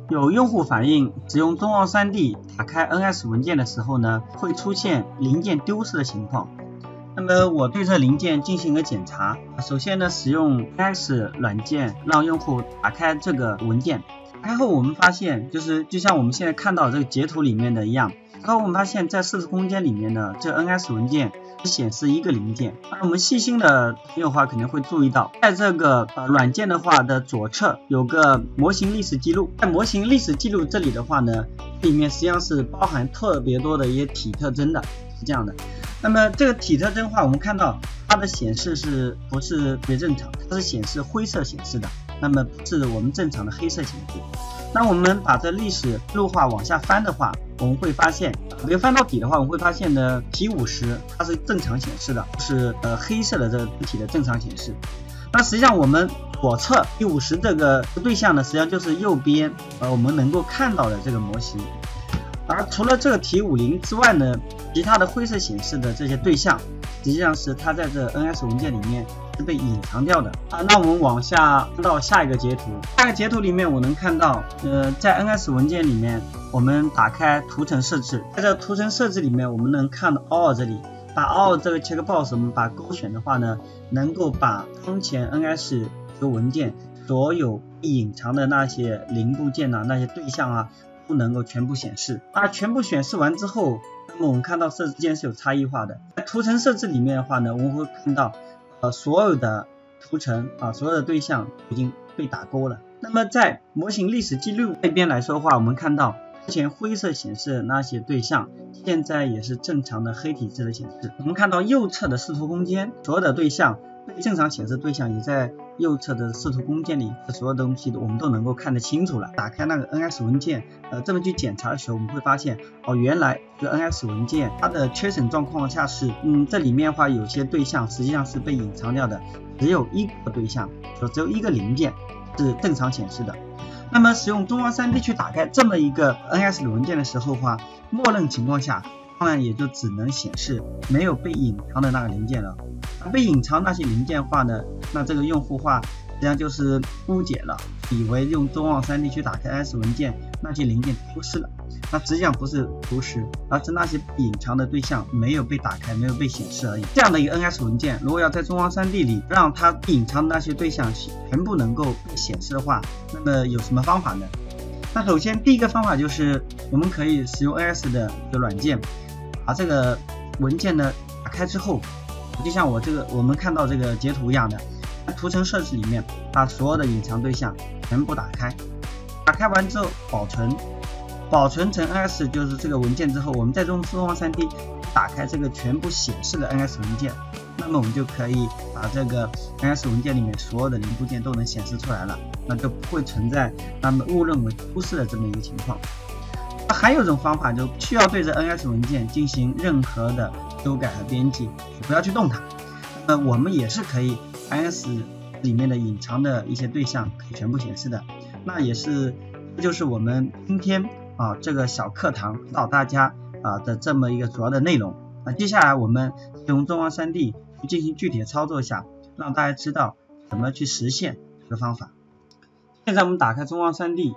有用户反映，使用中奥 3D 打开 NS 文件的时候呢，会出现零件丢失的情况。那么我对这零件进行了检查，首先呢，使用 NS 软件让用户打开这个文件，打开后我们发现，就像我们现在看到这个截图里面的一样，然后我们发现在视图空间里面呢，这 NS 文件只显示一个零件。那我们细心的朋友的话可能会注意到，在这个软件的话的左侧有个模型历史记录，在模型历史记录这里的话呢，里面实际上是包含特别多的一些体特征的，是这样的。那么这个体特征的话，我们看到它的显示不是特别正常，它是显示灰色显示的，那么不是我们正常的黑色显示。那我们把这历史记录往下翻的话，我们会发现，比如翻到底的话，我们会发现呢，T50它是正常显示的，是黑色的这个体的正常显示。那实际上我们左侧 T50这个对象呢，实际上就是右边我们能够看到的这个模型。而除了这个 T50之外呢，其他的灰色显示的这些对象，实际上是它在这 NS 文件里面是被隐藏掉的。那我们往下翻到下一个截图，下一个截图里面我能看到，在 NS 文件里面，我们打开图层设置，在这图层设置里面，我们能看到 All 这里，把 All 这个 checkbox 我们把勾选的话呢，能够把当前 NS 这个文件所有隐藏的那些零部件啊，那些对象啊，不能够全部显示。全部显示完之后，那么我们看到这之间是有差异化的。在图层设置里面的话呢，我们会看到所有的图层所有的对象已经被打勾了。那么在模型历史记录这边来说的话，我们看到之前灰色显示的那些对象，现在也是正常的黑体字的显示。我们看到右侧的视图空间，所有的对象被正常显示对象也在右侧的视图空间里，所有的东西我们都能够看得清楚了。打开那个 NS 文件，这么去检查的时候，我们会发现原来这个 NS 文件它的缺省状况下是，这里面的话有些对象实际上是被隐藏掉的，只有一个对象，只有一个零件是正常显示的。那么使用中奥 3D 去打开这么一个 NS 的文件的时候的话，默认情况下当然也就只能显示没有被隐藏的那个零件了。被隐藏那些零件的话呢，那这个用户话实际上就是误解了，以为用中奥 3D 去打开 NS 文件，那些零件丢失了。那实际上不是丢失，而是那些隐藏的对象没有被打开，没有被显示而已。这样的一个 NS 文件，如果要在中奥 3D 里让它隐藏的那些对象全部能够被显示的话，那么有什么方法呢？那首先第一个方法就是我们可以使用 NS 的一个软件，把这个文件呢打开之后，就像我们看到这个截图一样的，在图层设置里面把所有的隐藏对象全部打开，打开完之后保存成 NS 就是这个文件之后，我们再用中奥 3D 打开这个全部显示的 NS 文件，那么我们就可以把这个 NS 文件里面所有的零部件都能显示出来了，那就不会存在他们误认为丢失的这么一个情况。还有一种方法，就需要对着 NS 文件进行任何的修改和编辑，不要去动它。那么我们也是可以 NS 里面的隐藏的一些对象可以全部显示的。那这就是我们今天这个小课堂指导大家的这么一个主要的内容。接下来我们用中奥 3D 去进行具体的操作一下，让大家知道怎么去实现这个方法。现在我们打开中奥 3D，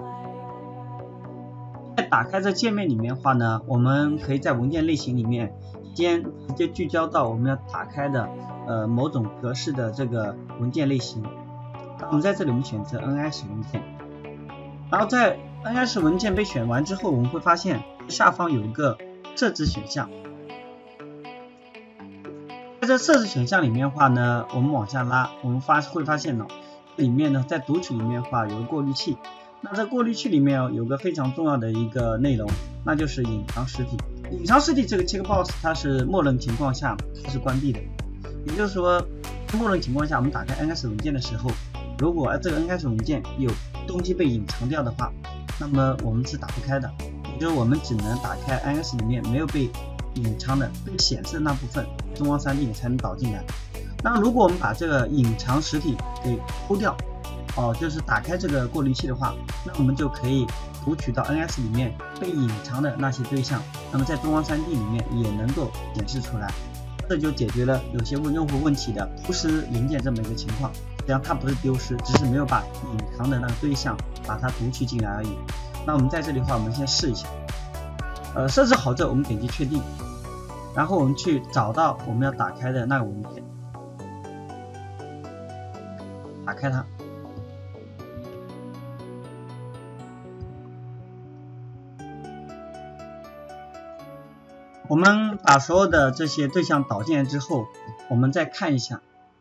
在打开这界面里面的话呢，我们可以在文件类型里面先直接聚焦到我们要打开的某种格式的这个文件类型。我们在这里我们选择 NS 文件，然后在 NS 文件被选完之后，我们会发现下方有一个设置选项。在这设置选项里面的话呢，我们往下拉，我们会发现里面呢，在读取里面的话有个过滤器。那这过滤器里面有个非常重要的一个内容，那就是隐藏实体。隐藏实体这个 checkbox 它是默认情况下它是关闭的，也就是说默认情况下我们打开 NS 文件的时候，如果这个 NS 文件有东西被隐藏掉的话，那么我们是打不开的，也就是我们只能打开 NS 里面没有被隐藏的被显示的那部分，中奥 3D 你才能导进来。那如果我们把这个隐藏实体给抠掉，就是打开这个过滤器的话，那我们就可以读取到 NS 里面被隐藏的那些对象，那么在中奥 3D 里面也能够显示出来，这就解决了有些用户问题的丢失零件这么一个情况。 实际上它不是丢失，只是没有把隐藏的那个对象把它读取进来而已。那我们在这里的话，我们先试一下。设置好之后，我们点击确定，然后我们去找到我们要打开的那个文件，打开它。我们把所有的这些对象导进来之后，我们再看一下。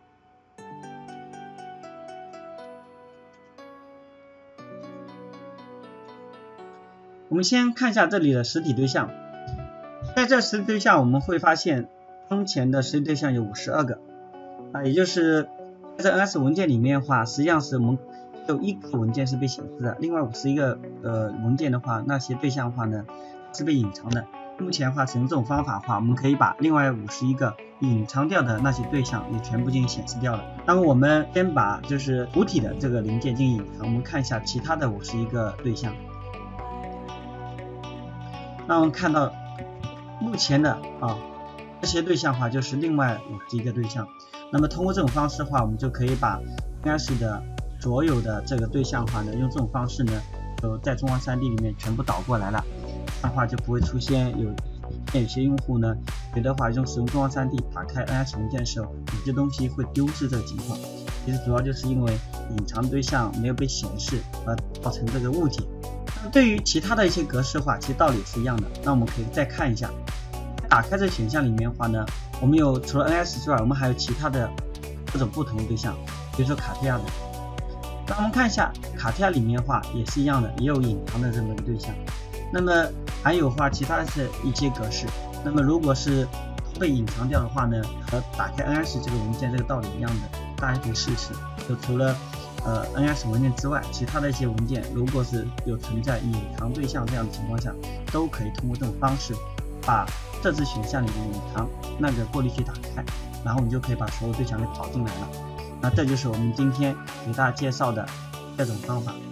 我们先看一下这里的实体对象，在这实体对象我们会发现当前的实体对象有52个也就是在这 NS 文件里面的话，实际上是我们有1个文件是被显示的，另外51个文件的话，那些对象的话呢是被隐藏的。目前的话，使用这种方法的话，我们可以把另外51个隐藏掉的那些对象也全部进行显示掉了。那么我们先把就是主体的这个零件进行隐藏，我们看一下其他的51个对象。那我们看到目前的这些对象的话就是另外51个对象。那么通过这种方式的话，我们就可以把 NS 的所有的这个对象的话呢，用这种方式呢，就在中华 3D 里面全部导过来了。这样的话就不会出现有些用户呢觉得话使用中华 3D 打开 NS 文件的时候，有些东西会丢失这个情况。其实主要就是因为隐藏对象没有被显示而造成这个误解。那对于其他的一些格式化，其实道理是一样的。那我们可以再看一下，打开这个选项里面的话呢，我们有除了 NS 之外，我们还有其他的各种不同的对象，比如说卡地亚的。那我们看一下卡地亚里面的话也是一样的，也有隐藏的这么一个对象。那么还有话其他的一些格式，那么如果是被隐藏掉的话呢，和打开 NS 这个文件这个道理一样的，大家可以试试。就除了NS 文件之外，其他的一些文件如果是有存在隐藏对象这样的情况下，都可以通过这种方式把设置选项里的隐藏那个过滤器打开，然后你就可以把所有对象给导进来了。那这就是我们今天给大家介绍的这种方法。